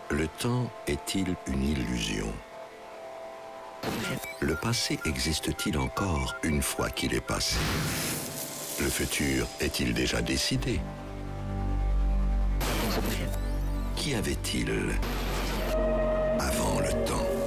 Le temps est-il une illusion? Le passé existe-t-il encore une fois qu'il est passé? Le futur est-il déjà décidé? Qu'y avait-il avant le temps?